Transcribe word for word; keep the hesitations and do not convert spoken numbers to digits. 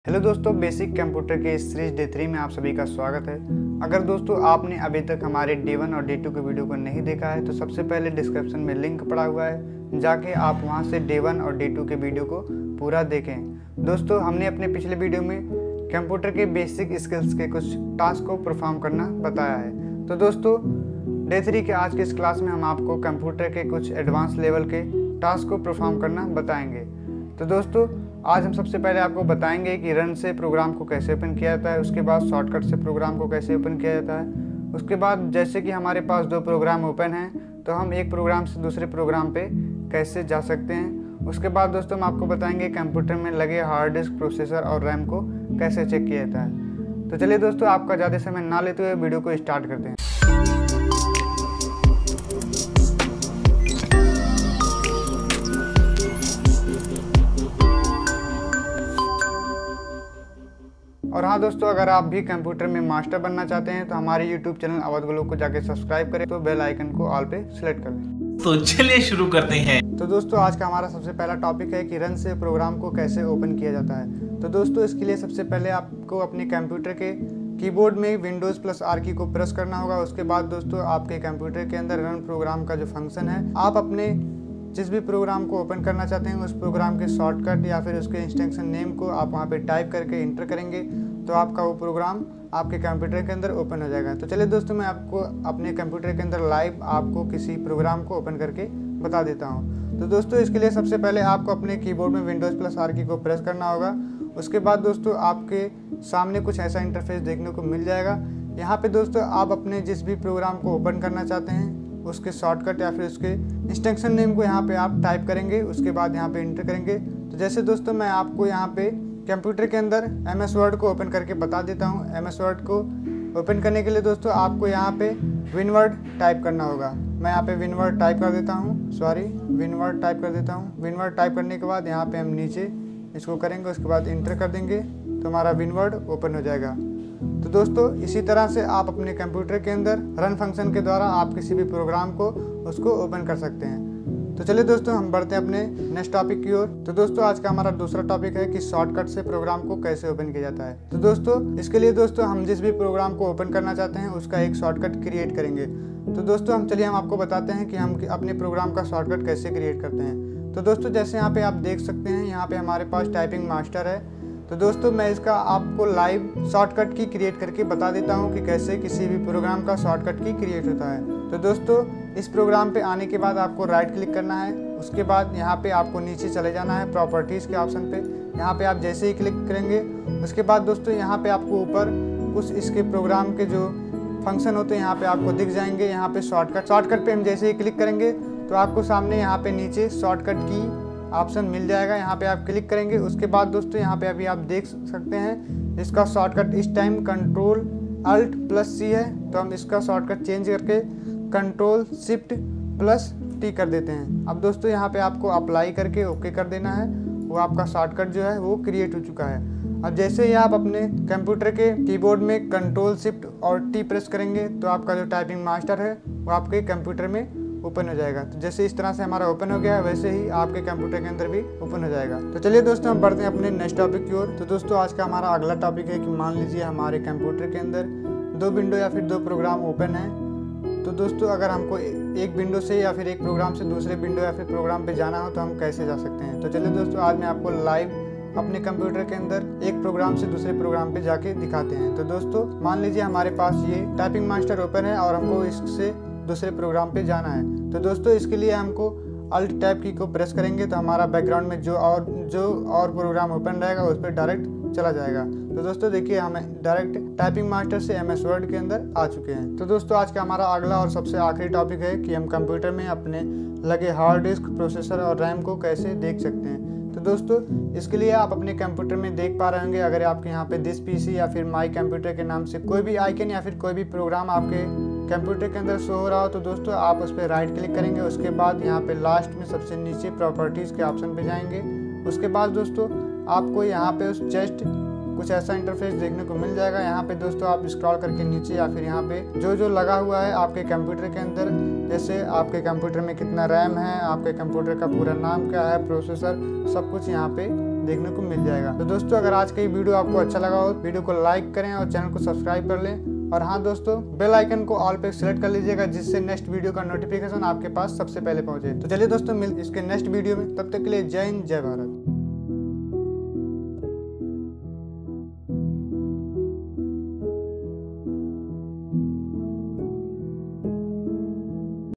Hello दोस्तों, basic computer के इस सीरीज डे थ्री में आप सभी का स्वागत है। अगर दोस्तों आपने अभी तक हमारे डे वन और डे टू के वीडियो को नहीं देखा है तो सबसे पहले डिस्क्रिप्शन में लिंक पड़ा हुआ है, जाके आप वहां से डे वन और डे टू के वीडियो को पूरा देखें। दोस्तों हमने अपने पिछले वीडियो में कंप्यूटर के बेसिक स्किल्स के कुछ टास्क को परफॉर्म करना बताया है। तो दोस्तों डे थ्री के आज के इस क्लास में हम आपको कंप्यूटर के कुछ एडवांस लेवल के टास्क को परफॉर्म करना बताएंगे। तो दोस्तों आज हम सबसे पहले आपको बताएंगे कि रन से प्रोग्राम को कैसे ओपन किया जाता है, उसके बाद शॉर्टकट से प्रोग्राम को कैसे ओपन किया जाता है, उसके बाद जैसे कि हमारे पास दो प्रोग्राम ओपन हैं तो हम एक प्रोग्राम से दूसरे प्रोग्राम पे कैसे जा सकते हैं। उसके बाद दोस्तों हम आपको बताएंगे कंप्यूटर में लगे हार्ड डिस्क, प्रोसेसर और रैम को कैसे चेक किया जाता है। तो चलिए दोस्तों आपका ज़्यादा समय ना लेते हुए वीडियो को स्टार्ट करते हैं। और हाँ दोस्तों, अगर आप भी कंप्यूटर में मास्टर बनना चाहते हैं तो हमारे यूट्यूब चैनल अवध गोलोक को जाके सब्सक्राइब करें, तो बेल आइकन को ऑल पे सिलेक्ट कर लें। तो चलिए शुरू करते हैं। तो दोस्तों आज का हमारा सबसे पहला टॉपिक है कि रन से प्रोग्राम को कैसे ओपन किया जाता है। तो दोस्तों इसके लिए सबसे पहले आपको अपने कंप्यूटर के कीबोर्ड में विंडोज प्लस आर की को प्रेस करना होगा। उसके बाद दोस्तों आपके कंप्यूटर के अंदर रन प्रोग्राम का जो फंक्शन है, आप अपने जिस भी प्रोग्राम को ओपन करना चाहते हैं उस प्रोग्राम के शॉर्टकट या फिर उसके इंस्ट्रक्शन नेम को आप वहाँ पे टाइप करके इंटर करेंगे तो आपका वो प्रोग्राम आपके कंप्यूटर के अंदर ओपन हो जाएगा। तो चलिए दोस्तों मैं आपको अपने कंप्यूटर के अंदर लाइव आपको किसी प्रोग्राम को ओपन करके बता देता हूँ। तो दोस्तों इसके लिए सबसे पहले आपको अपने कीबोर्ड में विंडोज प्लस आर की को प्रेस करना होगा। उसके बाद दोस्तों आपके सामने कुछ ऐसा इंटरफेस देखने को मिल जाएगा। यहाँ पे दोस्तों आप अपने जिस भी प्रोग्राम को ओपन करना चाहते हैं उसके शॉर्टकट या फिर उसके इंस्ट्रक्शन नेम को यहाँ पे आप टाइप करेंगे, उसके बाद यहाँ पे इंटर करेंगे। तो जैसे दोस्तों मैं आपको यहाँ पे कंप्यूटर के अंदर एम एस वर्ड को ओपन करके बता देता हूँ। एम एस वर्ड को ओपन करने के लिए दोस्तों आपको यहाँ पे विनवर्ड टाइप करना होगा। मैं यहाँ पे विनवर्ड टाइप कर देता हूँ, सॉरी विनवर्ड टाइप कर देता हूँ। विनवर्ड टाइप करने के बाद यहाँ पे हम नीचे इसको करेंगे, उसके बाद इंटर कर देंगे तो हमारा विनवर्ड ओपन हो जाएगा। तो दोस्तों इसी तरह से आप अपने कंप्यूटर के अंदर रन फंक्शन के द्वारा आप किसी भी प्रोग्राम को उसको ओपन कर सकते हैं। तो चलिए दोस्तों हम बढ़ते हैं अपने नेक्स्ट टॉपिक की ओर। तो दोस्तों आज का हमारा दूसरा टॉपिक है कि शॉर्टकट से प्रोग्राम को कैसे ओपन किया जाता है। तो दोस्तों इसके लिए दोस्तों हम जिस भी प्रोग्राम को ओपन करना चाहते हैं उसका एक शॉर्टकट क्रिएट करेंगे। तो दोस्तों हम चलिए हम आपको बताते हैं कि हम अपने प्रोग्राम का शॉर्टकट कैसे क्रिएट करते हैं। तो दोस्तों जैसे यहाँ पे आप देख सकते हैं, यहाँ पे हमारे पास टाइपिंग मास्टर है। तो दोस्तों मैं इसका आपको लाइव शॉर्टकट की क्रिएट करके बता देता हूँ कि कैसे किसी भी प्रोग्राम का शॉर्टकट की क्रिएट होता है। तो दोस्तों इस प्रोग्राम पे आने के बाद आपको राइट क्लिक करना है। उसके बाद यहाँ पे आपको नीचे चले जाना है प्रॉपर्टीज़ के ऑप्शन पे। यहाँ पे आप जैसे ही क्लिक करेंगे उसके बाद दोस्तों यहाँ पे आपको ऊपर कुछ इसके प्रोग्राम के जो फंक्शन होते हैं यहाँ पे आपको दिख जाएंगे। यहाँ पे शॉर्टकट शॉर्टकट पे हम जैसे ही क्लिक करेंगे तो आपको सामने यहाँ पे नीचे शॉर्टकट की ऑप्शन मिल जाएगा। यहाँ पे आप क्लिक करेंगे। उसके बाद दोस्तों यहाँ पे अभी आप देख सकते हैं इसका शॉर्टकट इस time control alt plus C है, तो हम इसका शॉर्टकट चेंज करके कंट्रोल शिफ्ट प्लस टी कर देते हैं। अब दोस्तों यहाँ पे आपको अप्लाई करके ओके कर देना है, वो आपका शॉर्टकट जो है वो क्रिएट हो चुका है। अब जैसे ही आप अपने कंप्यूटर के कीबोर्ड में कंट्रोल शिफ्ट और टी प्रेस करेंगे तो आपका जो टाइपिंग मास्टर है वो आपके कंप्यूटर में ओपन हो जाएगा। तो जैसे इस तरह से हमारा ओपन हो गया है वैसे ही आपके कंप्यूटर के अंदर भी ओपन हो जाएगा। तो चलिए दोस्तों हम बढ़ते हैं अपने नेक्स्ट टॉपिक की ओर। तो दोस्तों आज का हमारा अगला टॉपिक है कि मान लीजिए हमारे कंप्यूटर के अंदर दो विंडो या फिर दो प्रोग्राम ओपन है। तो दोस्तों अगर हमको एक विंडो से या फिर एक प्रोग्राम से दूसरे विंडो या फिर प्रोग्राम पे जाना हो तो हम कैसे जा सकते हैं। तो चलिए दोस्तों आज मैं आपको लाइव अपने कंप्यूटर के अंदर एक प्रोग्राम से दूसरे प्रोग्राम पे जाके दिखाते हैं। तो दोस्तों मान लीजिए हमारे पास ये टाइपिंग मास्टर ओपन है और हमको इससे दूसरे प्रोग्राम पे जाना है। तो दोस्तों इसके लिए हमको अल्ट टैब की को प्रेस करेंगे तो हमारा बैकग्राउंड में जो और जो और प्रोग्राम ओपन रहेगा उस पर डायरेक्ट चला जाएगा। तो दोस्तों देखिए हम डायरेक्ट टाइपिंग मास्टर से एम एस वर्ड के अंदर आ चुके हैं। तो दोस्तों आज का हमारा अगला और सबसे आखिरी टॉपिक है कि हम कंप्यूटर में अपने लगे हार्ड डिस्क, प्रोसेसर और रैम को कैसे देख सकते हैं। तो दोस्तों इसके लिए आप अपने कंप्यूटर में देख पा रहे होंगे, अगर आपके यहाँ पे दिस पीसी या फिर माई कंप्यूटर के नाम से कोई भी आइकन या फिर कोई भी प्रोग्राम आपके कंप्यूटर के अंदर शो हो रहा हो तो दोस्तों आप उस पर राइट क्लिक करेंगे। उसके बाद यहाँ पे लास्ट में सबसे नीचे प्रॉपर्टीज़ के ऑप्शन पे जाएंगे। उसके बाद दोस्तों आपको यहाँ पे उस जस्ट कुछ ऐसा इंटरफेस देखने को मिल जाएगा। यहाँ पे दोस्तों आप स्क्रॉल करके नीचे या फिर यहाँ पे जो जो लगा हुआ है आपके कंप्यूटर के अंदर, जैसे आपके कंप्यूटर में कितना रैम है, आपके कंप्यूटर का पूरा नाम क्या है, प्रोसेसर, सब कुछ यहाँ पे देखने को मिल जाएगा। तो दोस्तों अगर आज का ये वीडियो आपको अच्छा लगा हो, वीडियो को लाइक करें और चैनल को सब्सक्राइब कर लें। और हाँ दोस्तों, बेल आइकन को ऑल पे सिलेक्ट कर लीजिएगा, जिससे नेक्स्ट वीडियो का नोटिफिकेशन आपके पास सबसे पहले पहुंचे। तो चलिए दोस्तों, मिल इसके नेक्स्ट वीडियो में, तब तक के लिए जय हिंद, जय भारत।